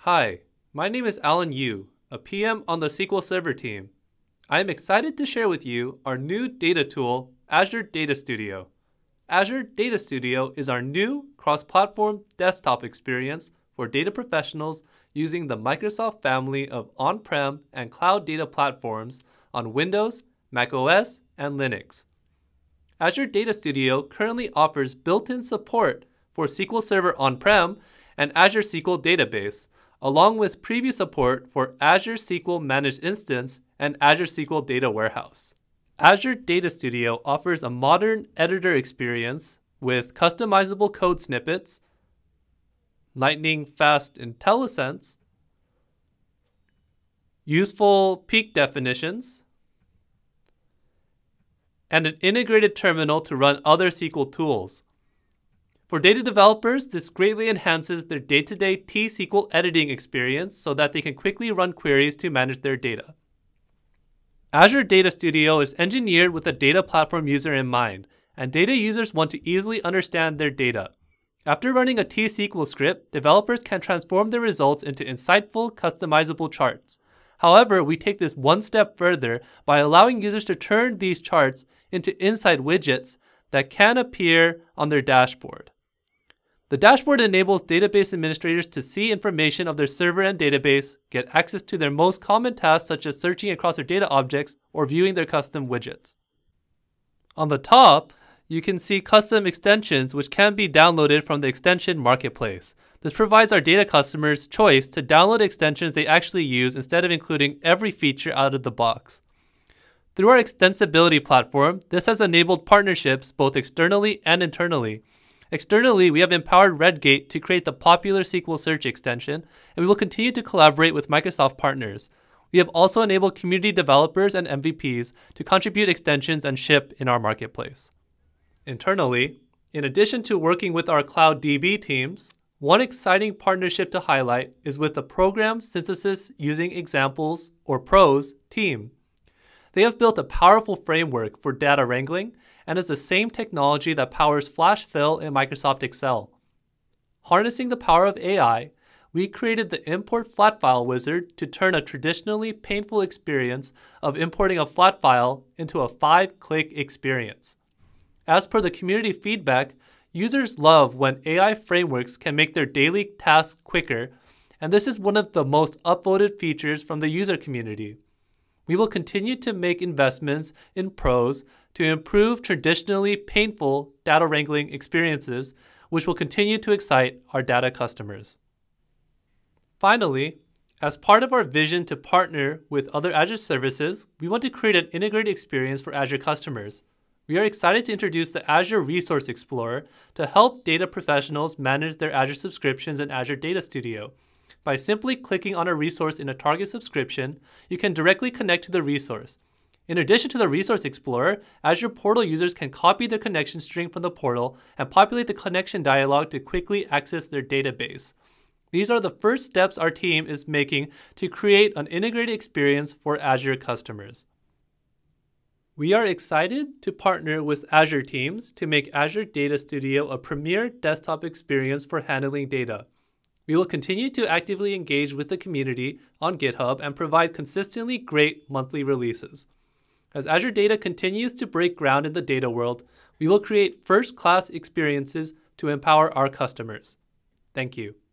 Hi, my name is Alan Yu, a PM on the SQL Server team. I am excited to share with you our new data tool, Azure Data Studio. Azure Data Studio is our new cross-platform desktop experience for data professionals using the Microsoft family of on-prem and cloud data platforms on Windows, macOS, and Linux. Azure Data Studio currently offers built-in support for SQL Server on-prem and Azure SQL Database, along with preview support for Azure SQL Managed Instance and Azure SQL Data Warehouse. Azure Data Studio offers a modern editor experience with customizable code snippets, lightning-fast IntelliSense, useful peak definitions, and an integrated terminal to run other SQL tools. For data developers, this greatly enhances their day-to-day T-SQL editing experience so that they can quickly run queries to manage their data. Azure Data Studio is engineered with a data platform user in mind, and data users want to easily understand their data. After running a T-SQL script, developers can transform their results into insightful, customizable charts. However, we take this one step further by allowing users to turn these charts into insight widgets that can appear on their dashboard. The dashboard enables database administrators to see information of their server and database, get access to their most common tasks such as searching across their data objects or viewing their custom widgets. On the top, you can see custom extensions which can be downloaded from the extension marketplace. This provides our data customers choice to download extensions they actually use instead of including every feature out of the box. Through our extensibility platform, this has enabled partnerships both externally and internally. Externally, we have empowered Redgate to create the popular SQL Search extension, and we will continue to collaborate with Microsoft partners. We have also enabled community developers and MVPs to contribute extensions and ship in our marketplace. Internally, in addition to working with our Cloud DB teams, one exciting partnership to highlight is with the Program Synthesis Using Examples, or PROS, team. They have built a powerful framework for data wrangling and is the same technology that powers Flash Fill in Microsoft Excel. Harnessing the power of AI, we created the Import Flat File wizard to turn a traditionally painful experience of importing a flat file into a 5-click experience. As per the community feedback, users love when AI frameworks can make their daily tasks quicker, and this is one of the most upvoted features from the user community. We will continue to make investments in PROS to improve traditionally painful data wrangling experiences, which will continue to excite our data customers. Finally, as part of our vision to partner with other Azure services, we want to create an integrated experience for Azure customers. We are excited to introduce the Azure Resource Explorer to help data professionals manage their Azure subscriptions in Azure Data Studio. By simply clicking on a resource in a target subscription, you can directly connect to the resource. In addition to the Resource Explorer, Azure Portal users can copy the connection string from the portal and populate the connection dialog to quickly access their database. These are the first steps our team is making to create an integrated experience for Azure customers. We are excited to partner with Azure teams to make Azure Data Studio a premier desktop experience for handling data. We will continue to actively engage with the community on GitHub and provide consistently great monthly releases. As Azure Data continues to break ground in the data world, we will create first-class experiences to empower our customers. Thank you.